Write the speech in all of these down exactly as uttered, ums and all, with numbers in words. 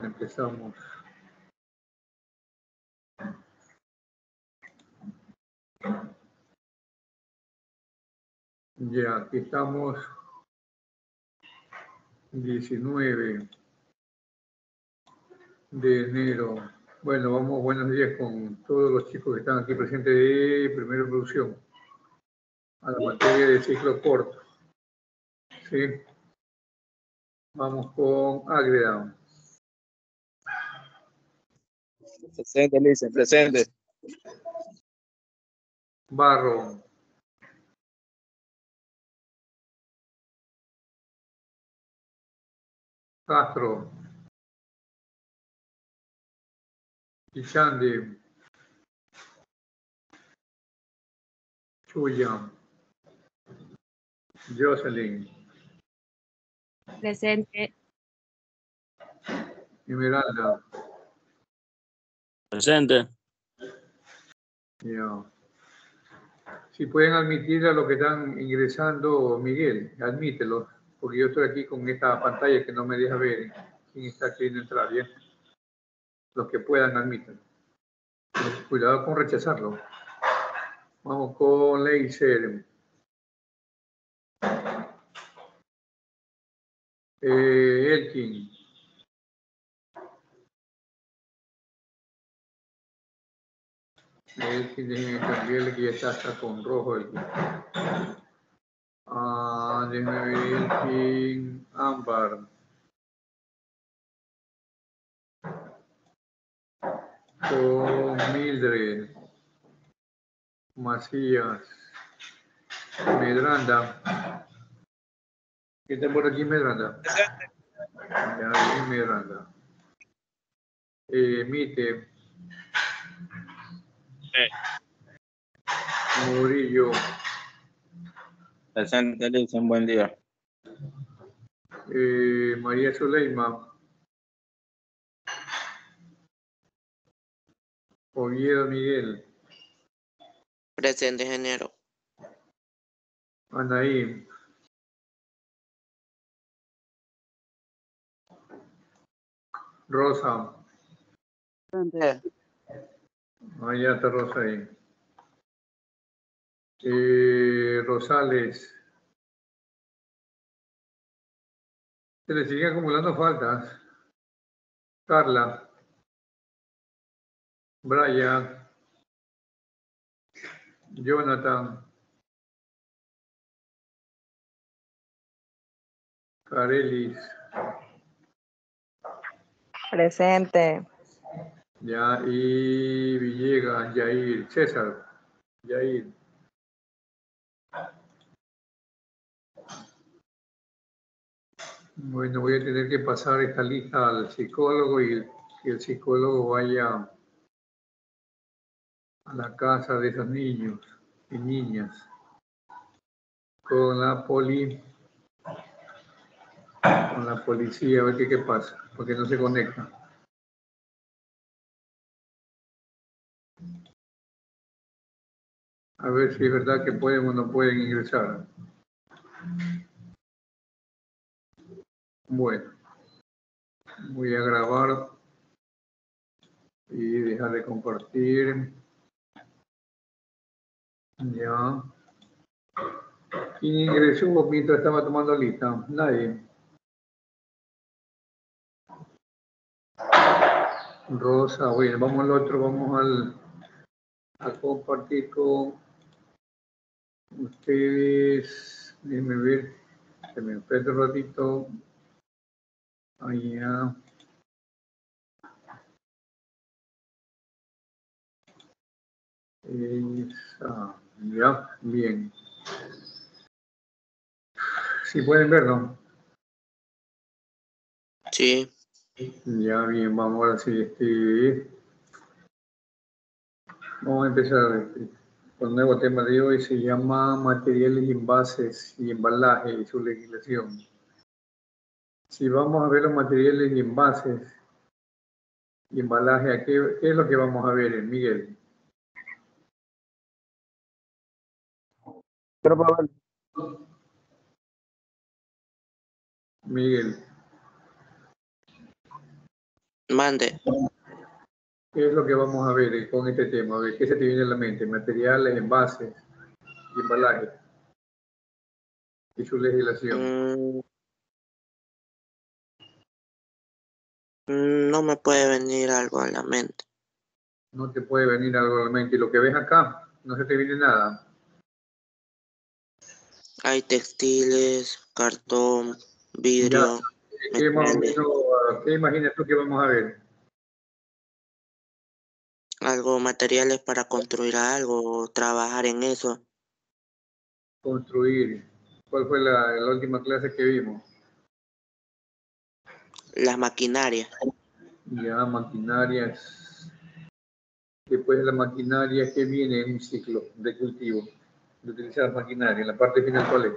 Empezamos. Ya, aquí estamos. diecinueve de enero. Bueno, vamos, buenos días con todos los chicos que están aquí presentes de primera producción. A la materia de ciclo corto. ¿Sí? Vamos con Ágreda. Presente, Lice, presente. Barro. Castro. Ichande. Chuya. Jocelyn. Presente. Esmeralda. Presente. Ya. Si pueden admitir a los que están ingresando, Miguel, admítelo, porque yo estoy aquí con esta pantalla que no me deja ver quién está queriendo entrar, ¿ya? Los que puedan, admitan. Cuidado con rechazarlo. Vamos con Leiser. Eh, Elkin. Elkin, déjenme cambiarle que ya está hasta con rojo. Elkin. Ah, déjenme ver Elkin. Ámbar. Con Mildred. Macías. Medranda. ¿Qué está por aquí, Medranda? Presente. Ya, bien, Medranda. Eh, Mite. Sí. Murillo. Presente, Lice, un buen día. Eh, María Zuleima. Oviedo Miguel. Presente, ingeniero. Anaí. Rosa. Presente. Allá está Rosa ahí. Eh, Rosales. Se le siguen acumulando faltas. Carla. Brian. Jonathan. Carelis. Presente. Ya, y Villegas, Yair. César. Yair. Bueno, voy a tener que pasar esta lista al psicólogo y que el psicólogo vaya a la casa de esos niños y niñas con la poli, con la policía, a ver qué, qué pasa, porque no se conecta. A ver si es verdad que pueden o no pueden ingresar. Bueno, voy a grabar y dejar de compartir. Ya. ¿Quién ingresó mientras estaba tomando lista? Nadie. Rosa, bueno, vamos al otro, vamos al, a compartir con ustedes. Déjenme ver, se me espera un ratito. Allá. Esa, ya, bien. Si pueden verlo. Sí. Ya, bien, vamos ahora sí. Este, vamos a empezar este, con un nuevo tema de hoy. Se llama materiales y envases y embalaje y su legislación. Si vamos a ver los materiales y envases y embalaje, ¿qué, qué es lo que vamos a ver, Miguel? Pero para ver. Miguel. Mande. ¿Qué es lo que vamos a ver con este tema? A ver, ¿qué se te viene a la mente? Materiales, envases y embalaje. Y su legislación. Mm, no me puede venir algo a la mente. No te puede venir algo a la mente. Y lo que ves acá, no se te viene nada. Hay textiles, cartón, vidrio, Ya. ¿Qué, más o metales. menos, ¿Qué imaginas tú que vamos a ver? Algo, materiales para construir algo, trabajar en eso. Construir. ¿Cuál fue la, la última clase que vimos? Las maquinarias. Ya, maquinarias. Después de la maquinaria que viene en un ciclo de cultivo, de utilizar maquinaria. En la parte final, ¿cuál es?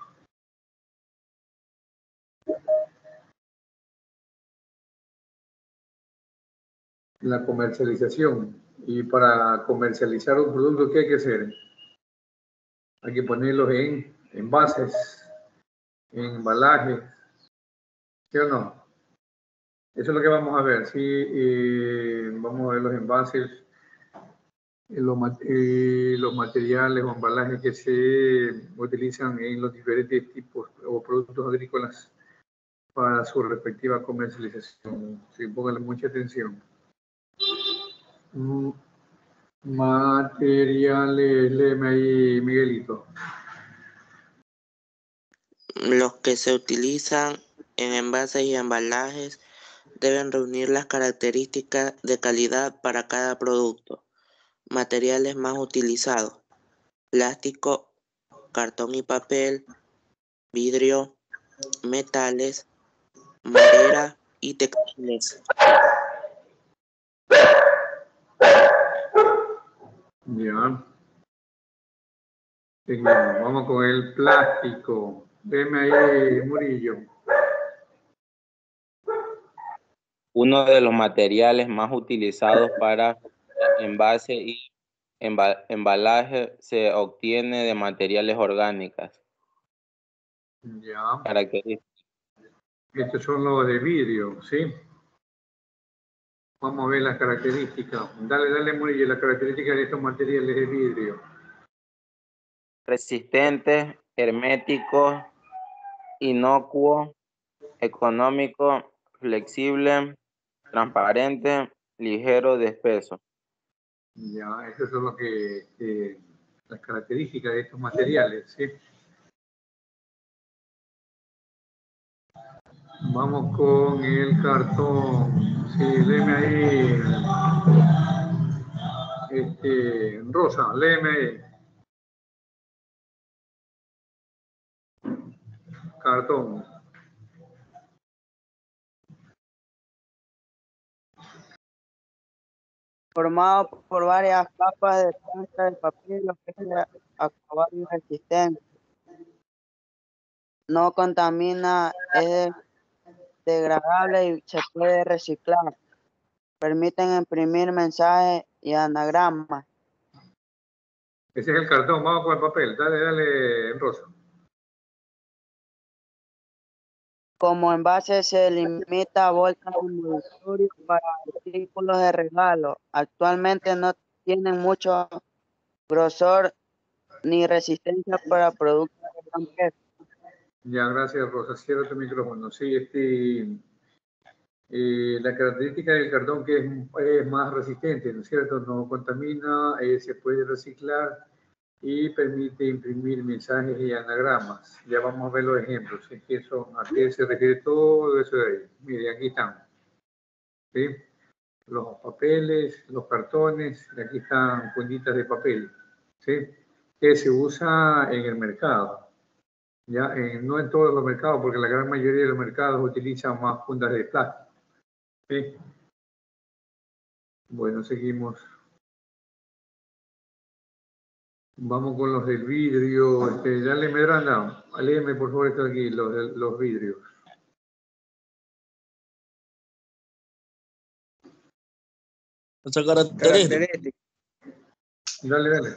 La comercialización. Y para comercializar un producto, ¿qué hay que hacer? Hay que ponerlos en envases, en embalajes, ¿sí o no? Eso es lo que vamos a ver, ¿sí? Eh, vamos a ver los envases, eh, los, eh, los materiales o embalajes que se utilizan en los diferentes tipos o productos agrícolas para su respectiva comercialización. Sí, pónganle mucha atención. Mm, materiales, léeme ahí, Miguelito. Los que se utilizan en envases y embalajes deben reunir las características de calidad para cada producto. Materiales más utilizados: plástico, cartón y papel, vidrio, metales, madera y textiles. Ya. Seguimos. Vamos con el plástico. Deme ahí, Murillo. Uno de los materiales más utilizados para envase y emba- embalaje se obtiene de materiales orgánicos. Ya. Características. Estos son los de vidrio, ¿sí? Vamos a ver las características. Dale, dale, Murillo, las características de estos materiales de vidrio. Resistentes, herméticos, inocuo, económico, flexible, transparente, ligero de espeso. Ya, esas son lo que, que, las características de estos materiales, ¿sí? Vamos con el cartón. Sí, léeme ahí. Este, Rosa, léeme ahí. Cartón. Formado por varias capas de plancha de papel, ofrece acabado y resistente. No contamina, es degradable y se puede reciclar. Permiten imprimir mensajes y anagramas. Ese es el cartón. Vamos con el papel. Dale, dale, Rosa. Como envase se limita a bolsas envoltorias para artículos de regalo. Actualmente no tienen mucho grosor ni resistencia para productos de gran peso. Ya, gracias, Rosa. Cierra tu micrófono. Sí, este, eh, la característica del cartón que es, es más resistente, ¿no es cierto? No contamina, eh, se puede reciclar y permite imprimir mensajes y anagramas. Ya vamos a ver los ejemplos. ¿Sí? Que eso, ¿a qué se refiere todo eso de ahí? Mire, aquí están. ¿Sí? Los papeles, los cartones, y aquí están funditas de papel. ¿Sí? Que se usa en el mercado. Ya, eh, no en todos los mercados, porque la gran mayoría de los mercados utilizan más fundas de plástico. ¿Sí? Bueno, seguimos. Vamos con los del vidrio. Este, dale, Medrana, léeme por favor esto aquí, los, de, los vidrios. Otra característica. Dale, dale.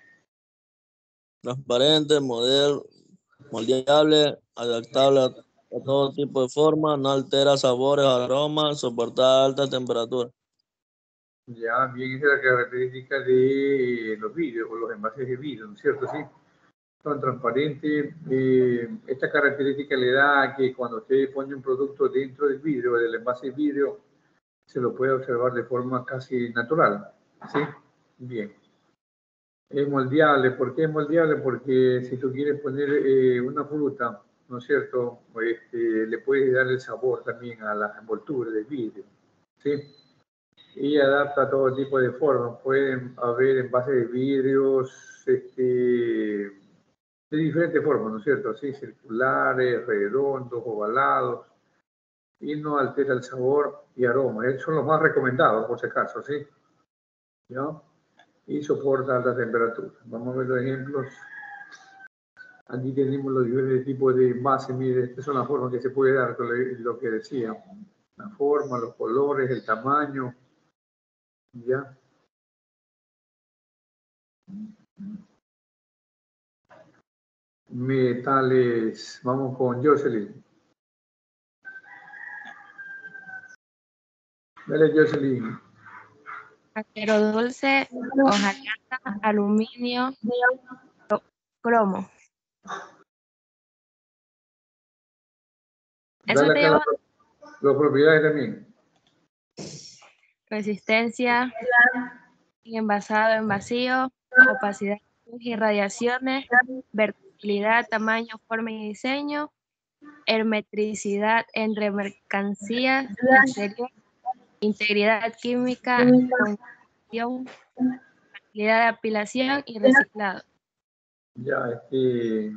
Transparente, model, moldeable, adaptable a todo tipo de forma, no altera sabores, aromas, soporta alta temperatura. Ya, bien, esa es la característica de los vidrios o los envases de vidrio, ¿no es cierto? Sí, son transparentes. Eh, esta característica le da a que cuando usted pone un producto dentro del vidrio, del envase de vidrio, se lo puede observar de forma casi natural, ¿sí? Bien. Es moldeable. ¿Por qué es moldeable? Porque si tú quieres poner eh, una fruta, ¿no es cierto? Este, le puedes dar el sabor también a la envoltura del vidrio, ¿sí? Y adapta a todo tipo de formas. Pueden haber envases de vidrios este, de diferentes formas, ¿no es cierto? Sí, circulares, redondos, ovalados, y no altera el sabor y aroma. Esos son los más recomendados, por si acaso, ¿sí? ¿No? Y soporta alta temperatura. Vamos a ver los ejemplos. Aquí tenemos los diferentes tipos de envases. Mire, estas son las formas que se puede dar, lo que decía. La forma, los colores, el tamaño. ¿Ya? Metales. Vamos con Jocelyn. Dale, Jocelyn. Acero dulce, hojalata, aluminio, cromo. Eso Dale te acá lleva las, las propiedades también. resistencia, envasado en vacío, opacidad y radiaciones, versatilidad, tamaño, forma y diseño, hermeticidad entre mercancías exterior, integridad química, condición, facilidad de apilación y reciclado. Ya, este,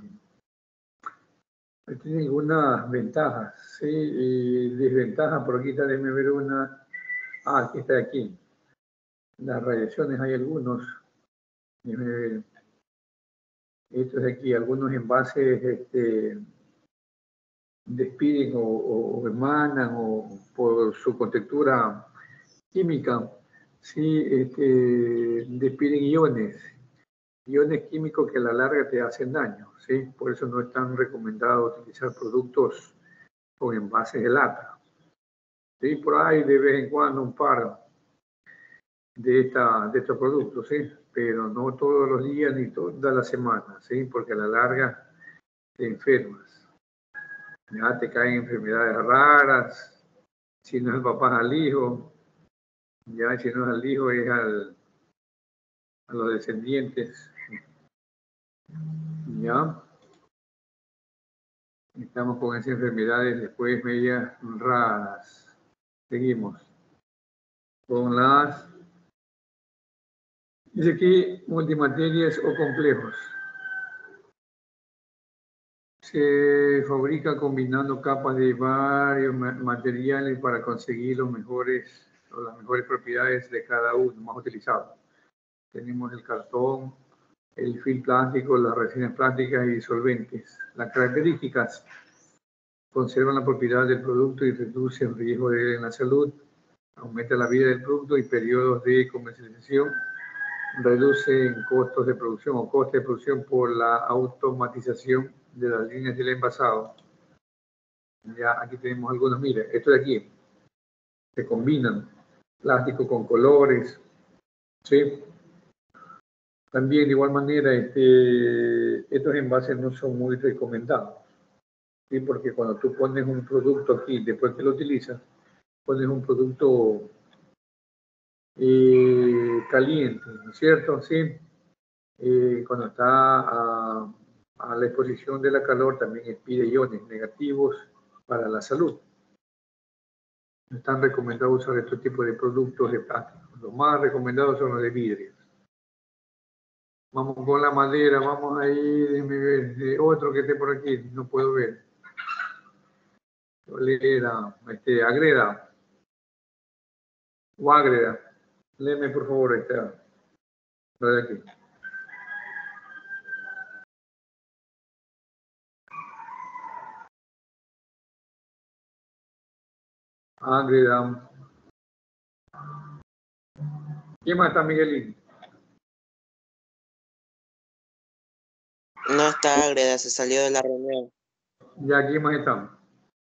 tiene algunas ventajas, ¿sí? Y desventajas, por aquí está, déjeme ver una. Ah, aquí está aquí. Las radiaciones hay algunos. Déjeme ver. Esto es aquí, algunos envases este, despiden o, o, o emanan o por su contextura química, sí, este, despiden iones, iones químicos que a la larga te hacen daño, ¿sí? Por eso no es tan recomendado utilizar productos con envases de lata. Sí, por ahí de vez en cuando un par de, esta, de estos productos, ¿sí? Pero no todos los días ni toda la semana, ¿sí? Porque a la larga te enfermas. Ya te caen enfermedades raras, si no es el papá al hijo, ya si no es al hijo es al, a los descendientes, ya. Estamos con esas enfermedades después medias raras. Seguimos con las, dice aquí, multimaterias o complejos. Se fabrica combinando capas de varios materiales para conseguir los mejores, o las mejores propiedades de cada uno, más utilizado. Tenemos el cartón, el film plástico, las resinas plásticas y solventes. Las características conservan la propiedad del producto y reducen el riesgo de la salud, aumenta la vida del producto y periodos de comercialización, reducen costos de producción o costes de producción por la automatización de las líneas del envasado. Ya aquí tenemos algunos, mire, esto de aquí, se combinan plástico con colores, ¿sí? También de igual manera, este, estos envases no son muy recomendados, ¿sí? Porque cuando tú pones un producto aquí, después que lo utilizas, pones un producto eh, caliente, ¿no es cierto? Sí. Eh, cuando está a, a la exposición de la calor, también expide iones negativos para la salud. No están recomendados usar este tipo de productos de plástico. Los más recomendados son los de vidrio. Vamos con la madera, vamos ahí, déjeme ver, de otro que esté por aquí, no puedo ver. ¿Cuál era? Este, agreda. O agreda. Léeme por favor esta. La de aquí. Agreda. ¿Quién más está, Miguelín? No está Ágreda, se salió de la reunión. Ya, ¿quién más está?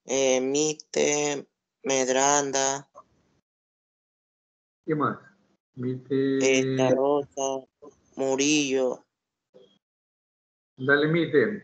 eh, Mite, Medranda, ¿Qué más? esta Mite, Rosa, Murillo, dale Mite.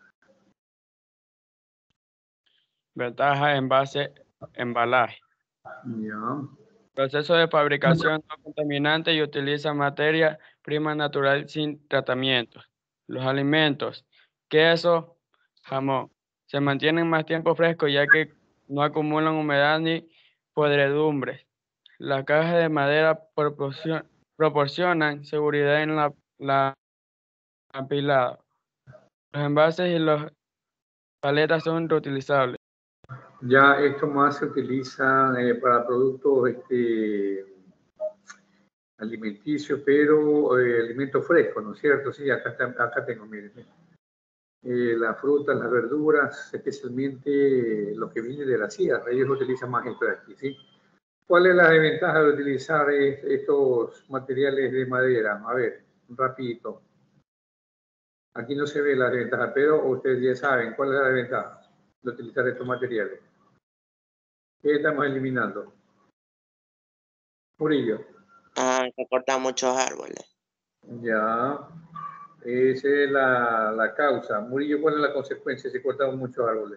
Ventaja envase, embalaje. Ya. Proceso de fabricación no contaminante y utiliza materia prima natural sin tratamientos. Los alimentos, queso, jamón, se mantienen más tiempo frescos ya que no acumulan humedad ni podredumbre. Las cajas de madera proporcion- proporcionan seguridad en la, la apilada. Los envases y las paletas son reutilizables. Ya esto más se utiliza eh, para productos este, alimenticios, pero eh, alimentos frescos, ¿no es cierto? Sí, acá, está- acá tengo, miren. Eh, las frutas, las verduras, especialmente lo que viene de la sierra, ellos utilizan más esto de aquí, ¿sí? ¿Cuál es la desventaja de utilizar es- estos materiales de madera? A ver, rapidito. Aquí no se ve la desventaja, pero ustedes ya saben cuál es la desventaja de utilizar estos materiales. ¿Qué estamos eliminando? Murillo. ah, se cortan muchos árboles. Ya. Esa es la, la causa. Murillo, ¿cuál es la consecuencia si cortamos muchos árboles?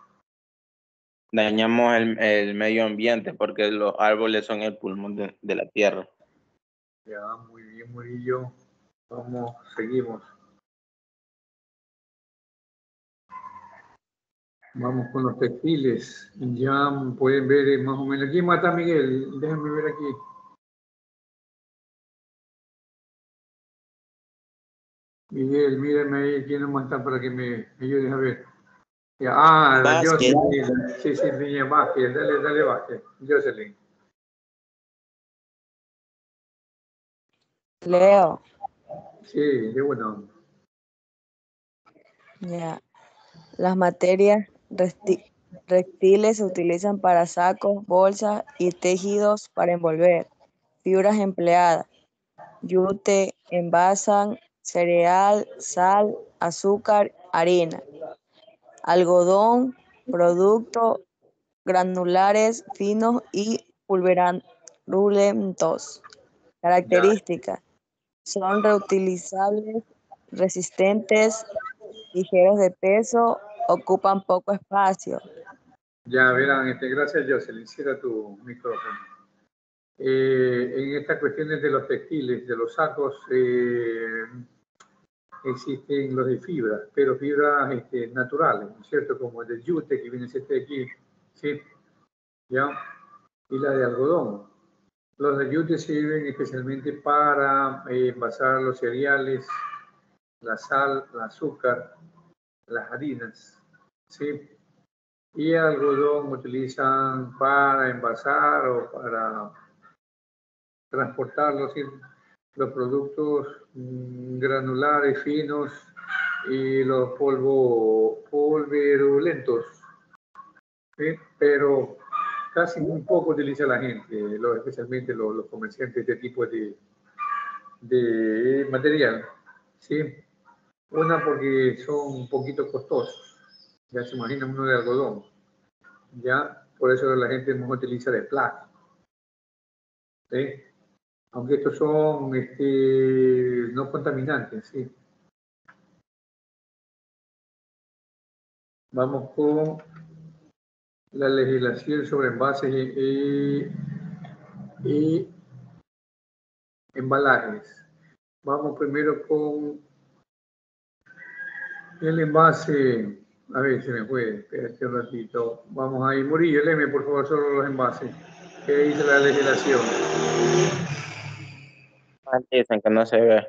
Dañamos el, el medio ambiente porque los árboles son el pulmón de, de la tierra. Ya, muy bien, Murillo. Vamos, seguimos. Vamos con los textiles. Ya pueden ver eh, más o menos. ¿Quién mata a Miguel? Déjenme ver aquí. Miguel, mírenme ahí quién nos mata para que me ayudes a ver. Ya, ah, la Vázquez, Jocelyn. Sí, sí, niña Vázquez. Dale, dale, Vázquez. Jocelyn. Leo. Sí, de bueno. Ya. Las materias resti- textiles se utilizan para sacos, bolsas y tejidos para envolver. Fibras empleadas. Yute, envasan, cereal, sal, azúcar, harina. Algodón, productos granulares finos y pulverulentos. Ya, Características. Son reutilizables, resistentes, ligeros de peso, ocupan poco espacio. ya verán, este, gracias Jocelyn. Cierra tu micrófono. Eh, en estas cuestiones de los textiles, de los sacos, eh, existen los de fibra, pero fibras este, naturales, ¿no es cierto? Como el del yute, que viene este aquí, ¿sí? ¿Ya? Y la de algodón. Los de yute sirven especialmente para eh, envasar los cereales, la sal, el azúcar, las harinas, ¿sí? Y el algodón utilizan para envasar o para transportar los, los productos mm, granulares finos y los polvo, polverulentos, ¿sí? Pero casi muy poco utiliza la gente, los, especialmente los, los comerciantes, este tipo de, de material, ¿sí? Una porque son un poquito costosos, ya se imagina uno de algodón, ya por eso la gente más utiliza de plástico, ¿sí? Aunque estos son este, no contaminantes, ¿sí? Vamos con la legislación sobre envases y, y, y embalajes. Vamos primero con el envase. A ver, se me fue, espérate un ratito. Vamos ahí, Murillo, léeme por favor solo los envases. ¿Qué dice la legislación? Dicen que no se ve.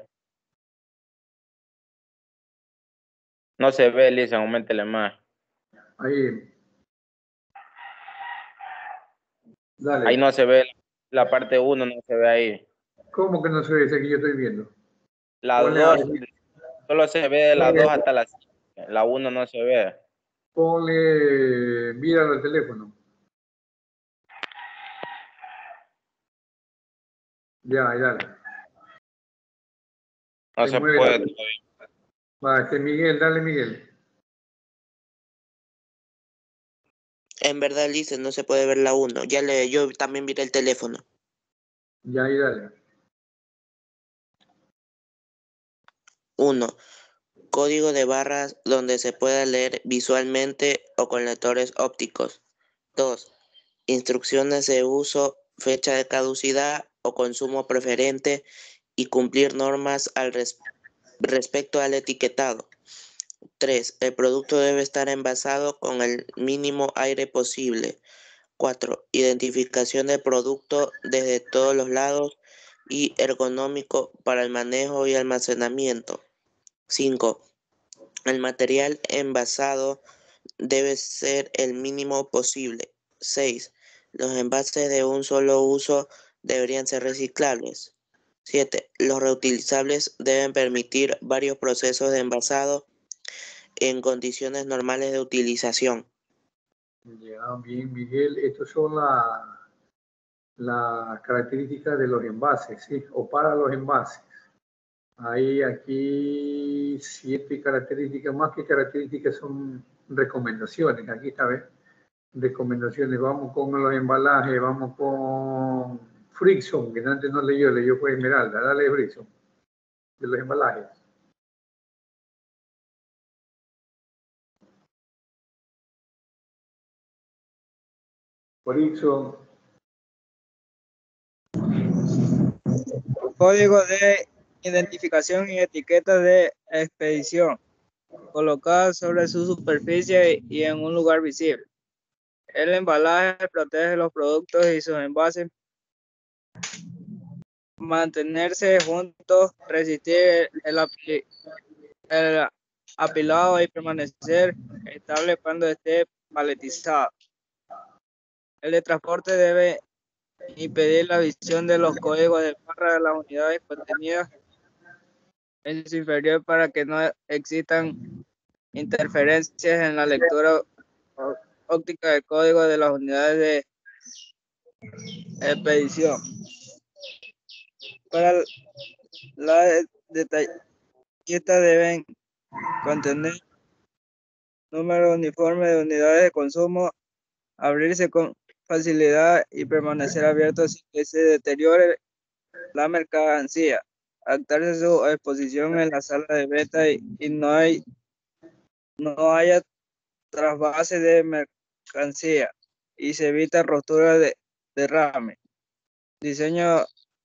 No se ve, Lisa, aumentele más. Ahí. Dale. Ahí no se ve, la parte uno no se ve ahí. ¿Cómo que no se ve ese que yo estoy viendo? La Ponle, dos, solo se ve de la ponle, dos hasta la cinco. La uno no se ve. ponle vida al teléfono. Ya, ahí dale. No Se se mueve puede la- todavía. Va, este Miguel, dale Miguel. En verdad, Lice, no se puede ver la uno. Ya le, yo también miré el teléfono. Ya, ahí dale. uno. Código de barras donde se pueda leer visualmente o con lectores ópticos. dos. Instrucciones de uso, fecha de caducidad o consumo preferente y cumplir normas al res- respecto al etiquetado. tres. El producto debe estar envasado con el mínimo aire posible. cuatro. Identificación del producto desde todos los lados y ergonómico para el manejo y almacenamiento. cinco. El material envasado debe ser el mínimo posible. seis. Los envases de un solo uso deberían ser reciclables. siete. Los reutilizables deben permitir varios procesos de envasado en condiciones normales de utilización. Ya, bien, Miguel. Estas son las las características de los envases, ¿sí? O para los envases. Hay aquí siete características, más que características son recomendaciones. Aquí está, ¿ves? Recomendaciones. Vamos con los embalajes, vamos con Frickson, que antes no leyó, leyó fue Esmeralda. Dale, Frickson, de los embalajes. Frickson. Código de identificación y etiquetas de expedición, colocadas sobre su superficie y en un lugar visible. El embalaje protege los productos y sus envases. Mantenerse juntos, resistir el, api- el apilado y permanecer estable cuando esté paletizado. El de transporte debe impedir la visión de los códigos de barra de las unidades contenidas en su inferior para que no existan interferencias en la lectura ó- óptica del código de las unidades de expedición. Para la de- detallistas deben contener número uniforme de unidades de consumo, abrirse con facilidad y permanecer abiertos sin que se deteriore la mercancía, adaptarse a su exposición en la sala de venta y, y no hay no haya trasvase de mercancía y se evita rotura de derrame. Diseño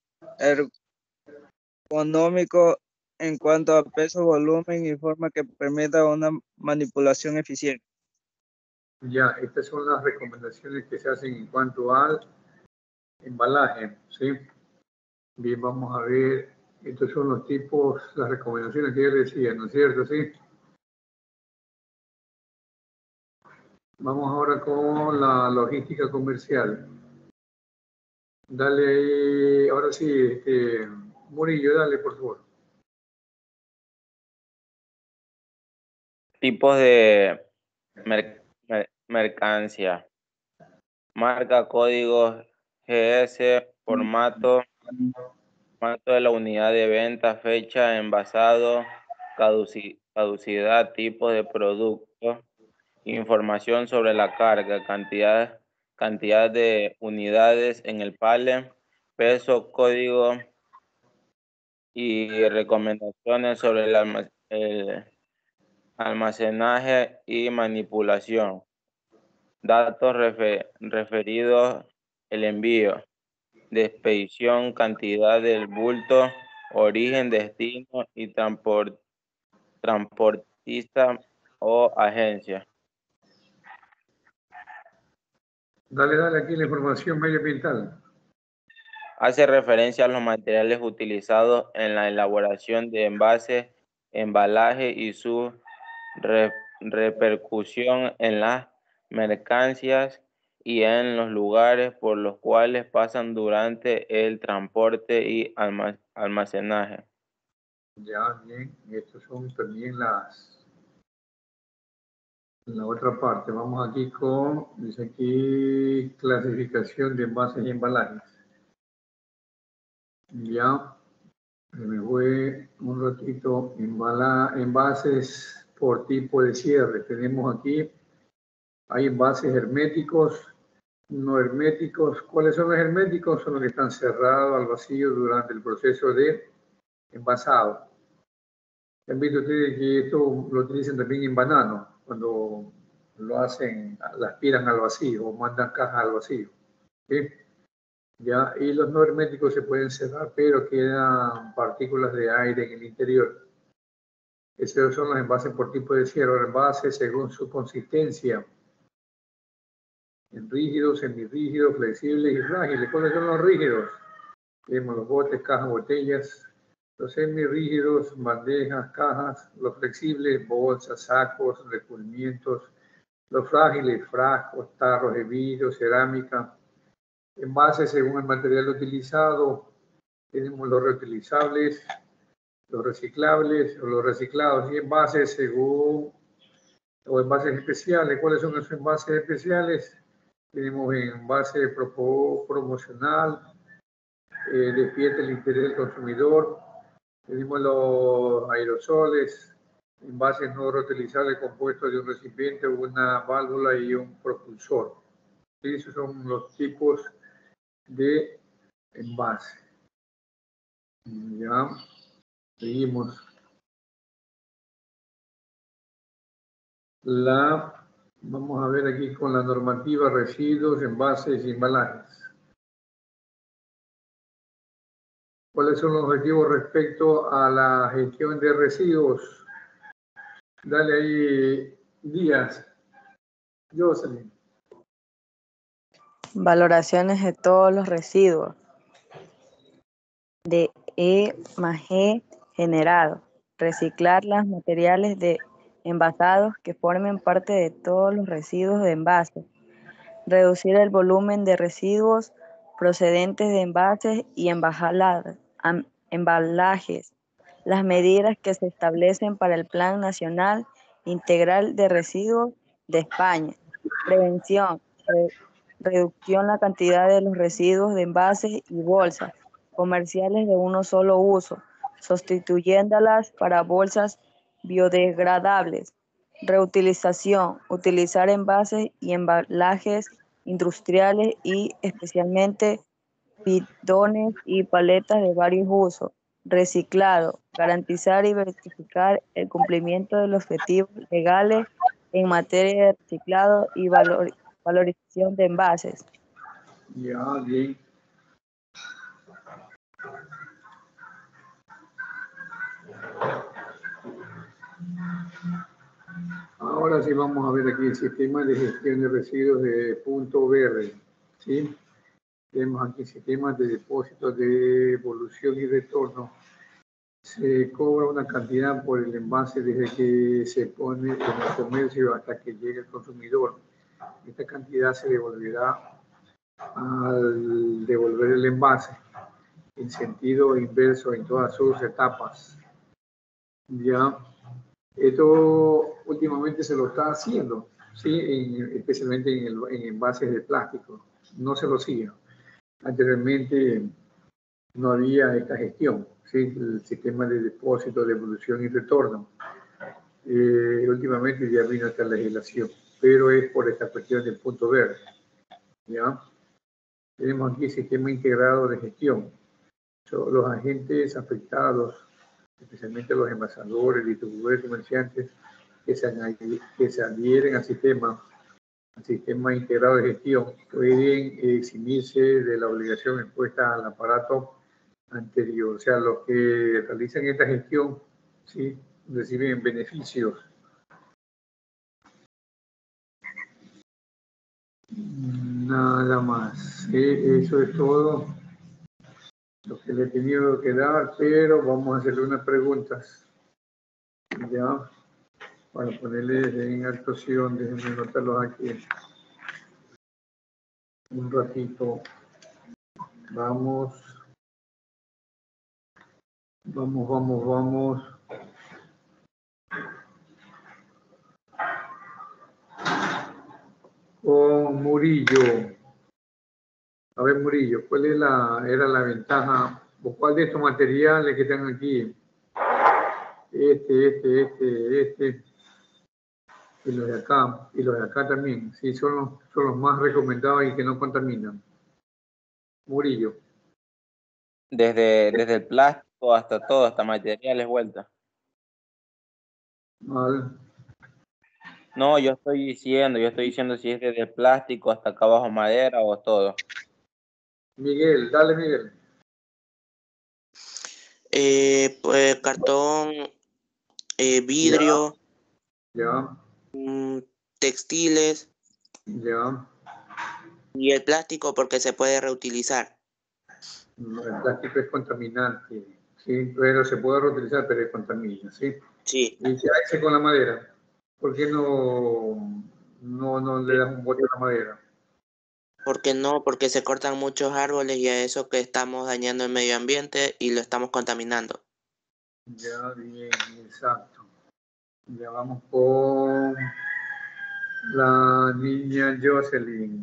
ergonómico en cuanto a peso, volumen y forma que permita una manipulación eficiente. Ya, estas son las recomendaciones que se hacen en cuanto al embalaje, ¿sí? Bien, vamos a ver, estos son los tipos, las recomendaciones que yo decía, ¿no es cierto? Sí. Vamos ahora con la logística comercial. Dale, ahora sí, este, Murillo, dale, por favor. Tipos de mer- mer- mercancía. Marca, código, G S, formato, formato de la unidad de venta, fecha, envasado, caduci- caducidad, tipo de producto, información sobre la carga, cantidad, cantidad de unidades en el pallet, peso, código y recomendaciones sobre el, alma- el almacenaje y manipulación. Datos refe- referidos el envío de expedición, cantidad del bulto, origen, destino y transport, transportista o agencia. Dale, dale aquí la información medioambiental. Hace referencia a los materiales utilizados en la elaboración de envases, embalaje y su re- repercusión en las mercancías y en los lugares por los cuales pasan durante el transporte y alma- almacenaje. Ya, bien, estos son también las, la otra parte. Vamos aquí con, dice aquí, clasificación de envases y embalajes. Ya, se me fue un ratito, embala, envases por tipo de cierre. Tenemos aquí Hay envases herméticos, no herméticos. ¿Cuáles son los herméticos? Son los que están cerrados al vacío durante el proceso de envasado. Han visto ustedes que esto lo utilizan también en banano, cuando lo hacen, lo aspiran al vacío o mandan cajas al vacío. ¿Sí? ¿Ya? Y los no herméticos se pueden cerrar, pero quedan partículas de aire en el interior. Esos son los envases por tipo de cierre. Los envases según su consistencia, en rígidos, semirrígidos, flexibles y frágiles. ¿Cuáles son los rígidos? Tenemos los botes, cajas, botellas. Los semirrígidos, bandejas, cajas. Los flexibles, bolsas, sacos, recubrimientos. Los frágiles, frascos, tarros de vidrio, cerámica. Envases según el material utilizado. Tenemos los reutilizables, los reciclables o los reciclados, y envases según, o envases especiales. ¿Cuáles son esos envases especiales? Tenemos envase pro, promocional, eh, despierta el interés del consumidor. Tenemos los aerosoles, envases no reutilizables compuestos de un recipiente, una válvula y un propulsor. ¿Sí? Esos son los tipos de envase. Ya, seguimos. La, vamos a ver aquí con la normativa residuos, envases y embalajes. ¿Cuáles son los objetivos respecto a la gestión de residuos? Dale ahí, Díaz. Jocelyn. Valoraciones de todos los residuos de E más G generado. Reciclar los materiales de envasados que formen parte de todos los residuos de envase. Reducir el volumen de residuos procedentes de envases y embalajes. Las medidas que se establecen para el Plan Nacional Integral de Residuos de España. Prevención. Re- reducción la cantidad de los residuos de envases y bolsas comerciales de uno solo uso, sustituyéndolas para bolsas biodegradables. Reutilización, utilizar envases y embalajes industriales y especialmente bidones y paletas de varios usos. Reciclado, garantizar y verificar el cumplimiento de los objetivos legales en materia de reciclado y valor, valorización de envases. Ya, bien. Ahora sí vamos a ver aquí el sistema de gestión de residuos de punto verde. ¿Sí? Tenemos aquí sistemas de depósito de evolución y retorno. Se cobra una cantidad por el envase desde que se pone en el comercio hasta que llegue el consumidor. Esta cantidad se devolverá al devolver el envase en sentido inverso en todas sus etapas. Ya, esto últimamente se lo está haciendo, ¿sí? En, especialmente en, el, en envases de plástico. No se lo sigue. Anteriormente no había esta gestión, ¿sí? El sistema de depósito, devolución y retorno. Eh, últimamente ya vino esta legislación, pero es por esta cuestión del punto verde. ¿Ya? Tenemos aquí el sistema integrado de gestión. So, los agentes afectados, especialmente los envasadores, distribuidores, comerciantes, que se, que se adhieren al sistema, al sistema integrado de gestión, pueden eximirse de la obligación impuesta al aparato anterior. O sea, los que realizan esta gestión, ¿sí?, reciben beneficios. Nada más. ¿Sí? Eso es todo lo que le he tenido que dar, pero vamos a hacerle unas preguntas. Ya, para ponerles en actuación, déjenme anotarlos aquí. Un ratito. Vamos. Vamos, vamos, vamos. Con Murillo. A ver, Murillo, ¿cuál es la, era la ventaja? ¿O cuál de estos materiales que están aquí? Este, este, este, este. Y los de acá, y los de acá también. Sí, son los, son los más recomendados y que no contaminan. Murillo. Desde, desde el plástico hasta todo, hasta materiales vuelta. Mal. No, yo estoy diciendo, yo estoy diciendo si es desde el plástico hasta acá abajo madera o todo. Miguel, dale Miguel. Eh, pues cartón, eh, vidrio, Ya, mm, textiles ya. y el plástico porque se puede reutilizar. El plástico es contaminante. Sí, pero se puede reutilizar, pero es contamina, ¿sí? Sí, Y se hace con la madera. ¿Por qué no, no, no le das un bote a la madera? porque no, porque se cortan muchos árboles y a eso que estamos dañando el medio ambiente y lo estamos contaminando. Ya, bien, exacto. Ya vamos con la niña Jocelyn.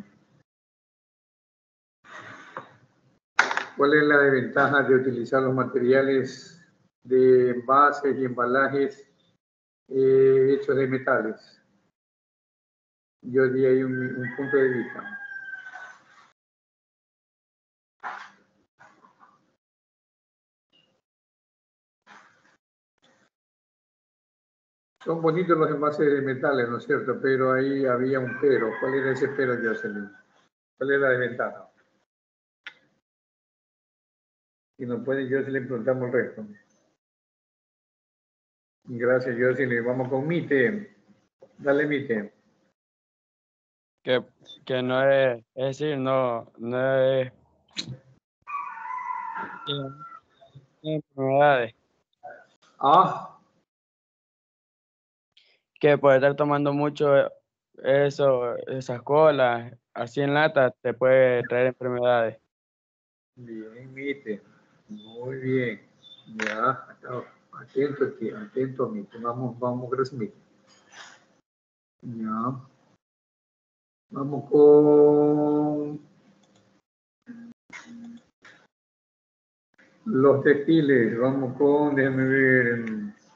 ¿Cuál es la desventaja de utilizar los materiales de envases y embalajes eh, hechos de metales? Yo di ahí un, un punto de vista. Son bonitos los envases de metales, ¿no es cierto? Pero ahí había un pero. ¿Cuál era ese pero, Jocelyn? ¿Cuál es la desventaja? Si nos puede, Jocelyn, preguntamos el resto. Gracias, Jocelyn. Vamos con Mite. Dale, Mite. Que, que no es, es decir, no, no es eh, enfermedades. Ah, Que por estar tomando mucho eso, esas colas, así en lata, te puede traer enfermedades. bien, Mite. Muy bien. Ya, atento aquí, atento, Mite. Vamos, vamos, gracias, Mite. Ya. Vamos con los textiles. Vamos con, déjame ver,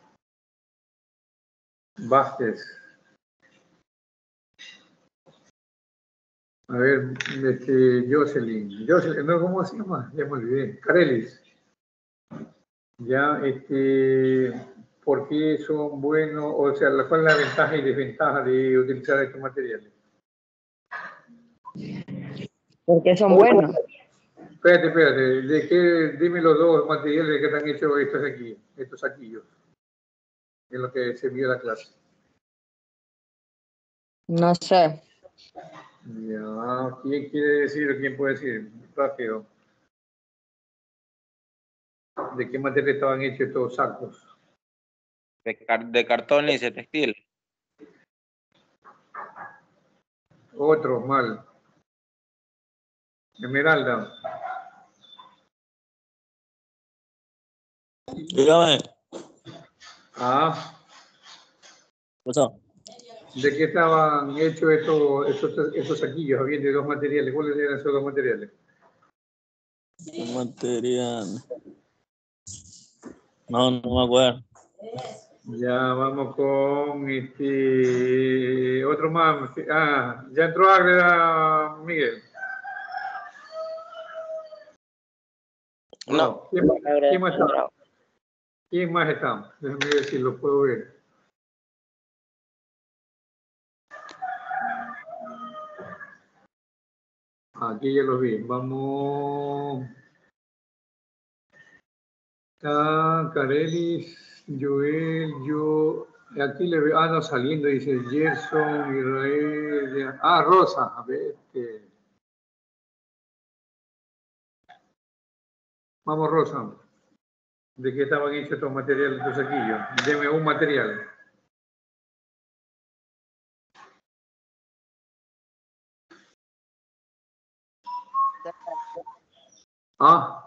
Vázquez. A ver, este, Jocelyn. Jocelyn, no, ¿cómo se llama? Ya me olvidé. Carelis. Ya, este, ¿por qué son buenos? O sea, ¿cuál es la ventaja y desventaja de utilizar estos materiales? Porque son buenos. Espérate, espérate. ¿De qué, dime los dos materiales que están hechos estos aquí, estos saquillos, en lo que se vio la clase. No sé. Ya, ¿quién quiere decir o quién puede decir? Rápido. ¿De qué material estaban hechos estos sacos? De, car de cartón y de textil. Otro, mal. Esmeralda. Dígame. Ah, ¿Qué pasó? ¿de qué estaban hechos estos, estos, estos saquillos? Habían de dos materiales. ¿Cuáles eran esos dos materiales? El material. No, no me acuerdo. Ya vamos con este otro más. Ah, ya entró Ágreda, Miguel. No. No, ¿Quién, más, ahora ¿Quién más está? entrado. ¿Quién más está? Déjame ver si lo puedo ver. Aquí ya los vi. Vamos. Está Carelis, Joel, yo. Aquí le veo. Ah, no, saliendo, dice Gerson, Israel. ya. Ah, Rosa. A ver. Este. Vamos, Rosa. ¿De qué estaban hechos estos materiales, estos saquillos? Deme un material. Ah.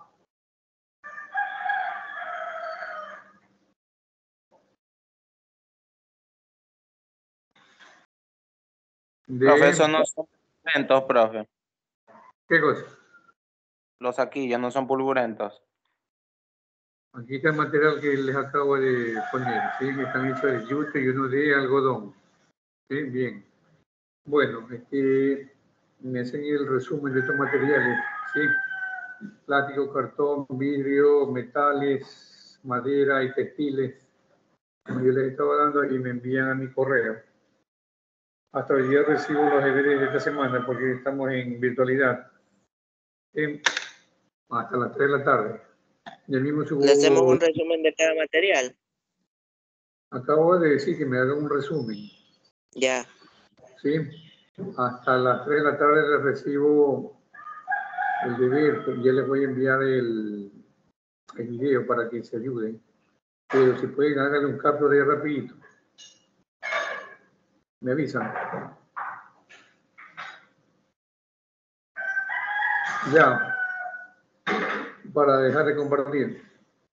De, Profe, esos no son pulvurentos, profe. ¿qué cosa? Los saquillos no son pulvurentos. Aquí está el material que les acabo de poner, ¿sí? Que están hechos de yute y uno de algodón. Sí, bien. Bueno, este, me hacen el resumen de estos materiales, ¿sí? Plástico, cartón, vidrio, metales, madera y textiles. Como yo les estaba dando y me envían a mi correo. Hasta hoy día recibo los deberes de esta semana porque estamos en virtualidad. En, hasta las tres de la tarde. Y el mismo subo, ¿Le hacemos un resumen de cada material? acabo de decir que me haga un resumen. Ya. ¿Sí? Hasta las tres de la tarde les recibo el deber, pues ya les voy a enviar el, el video para que se ayuden. Pero si pueden, háganle un capture de rapidito. Me avisan. Ya. Para dejar de compartir.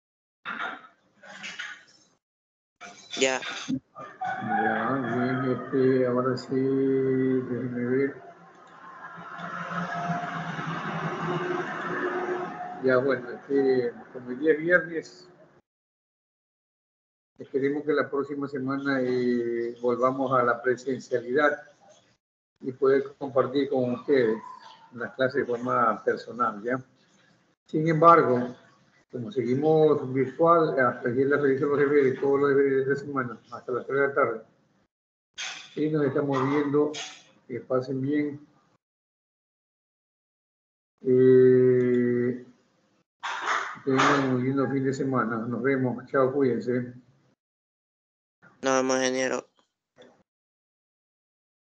Ya. Ya, bien, este, ahora sí, déjenme ver. Ya, bueno, este, como el día es viernes, esperemos que la próxima semana eh, volvamos a la presencialidad y poder compartir con ustedes las clases de forma personal, ¿ya? Sin embargo, como seguimos virtual, hasta aquí les reviso los deberes, todos los deberes de esta semana, hasta las tres de la tarde. Y nos estamos viendo, que pasen bien. Eh, tengan un lindo fin de semana. Nos vemos. Chao, cuídense. Nos vemos, ingeniero.